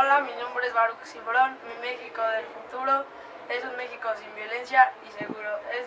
Hola, mi nombre es Baruch Cibrón. Mi México del futuro es un México sin violencia y seguro.